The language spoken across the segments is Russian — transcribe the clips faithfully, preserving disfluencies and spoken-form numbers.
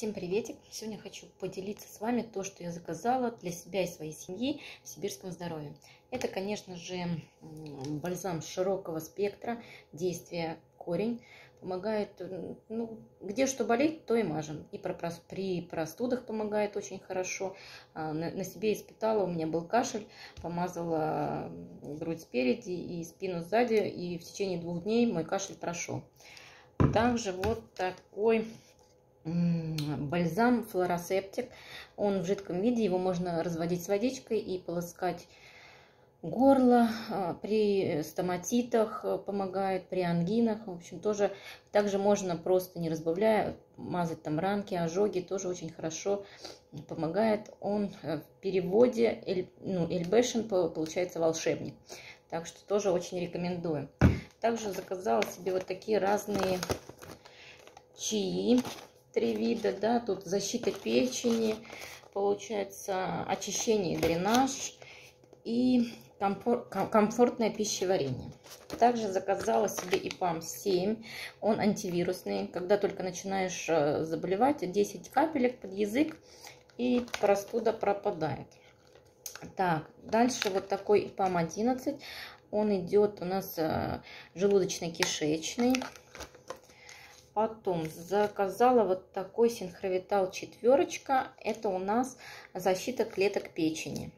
Всем приветик! Сегодня хочу поделиться с вами то, что я заказала для себя и своей семьи в сибирском здоровье. Это, конечно же, бальзам широкого спектра, действия корень. Помогает, ну, где что болит, то и мажем. И при простудах помогает очень хорошо. На себе испытала, у меня был кашель, помазала грудь спереди и спину сзади, и в течение двух дней мой кашель прошел. Также вот такой бальзам Флорасептик. Он в жидком виде, его можно разводить с водичкой и полоскать горло. При стоматитах помогает, при ангинах. В общем, тоже также можно просто не разбавляя мазать там ранки, ожоги, тоже очень хорошо помогает. Он в переводе эль, ну, Эльбешен получается волшебник. Так что тоже очень рекомендую. Также заказала себе вот такие разные чаи. Три вида, да, тут защита печени, получается очищение и дренаж и комфорт, комфортное пищеварение. Также заказала себе ИПАМ семь, он антивирусный, когда только начинаешь заболевать, десять капелек под язык и простуда пропадает. Так, дальше вот такой ИПАМ одиннадцать, он идет у нас желудочно-кишечный. Потом заказала вот такой синхровитал четверочка. Это у нас защита клеток печени.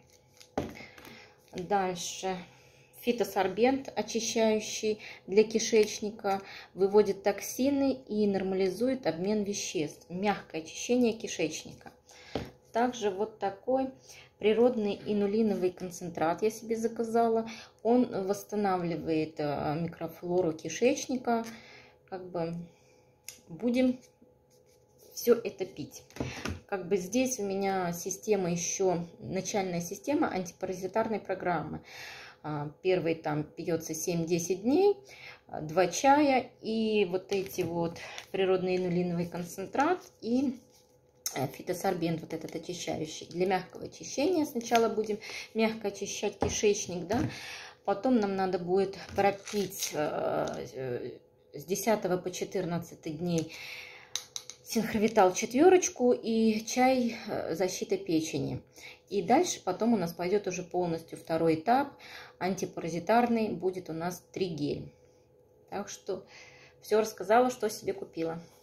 Дальше фитосорбент, очищающий для кишечника, выводит токсины и нормализует обмен веществ. Мягкое очищение кишечника. Также вот такой природный инулиновый концентрат я себе заказала. Он восстанавливает микрофлору кишечника. Как бы будем все это пить. Как бы здесь у меня система еще, начальная система антипаразитарной программы. Первый там пьется семь-десять дней, два чая и вот эти вот природный инулиновый концентрат и фитосорбент вот этот очищающий. Для мягкого очищения сначала будем мягко очищать кишечник, да, потом нам надо будет пропить с десятого по четырнадцатый дней синхровитал четверочку и чай защита печени. И дальше потом у нас пойдет уже полностью второй этап, антипаразитарный, будет у нас тригель. Так что все рассказала, что себе купила.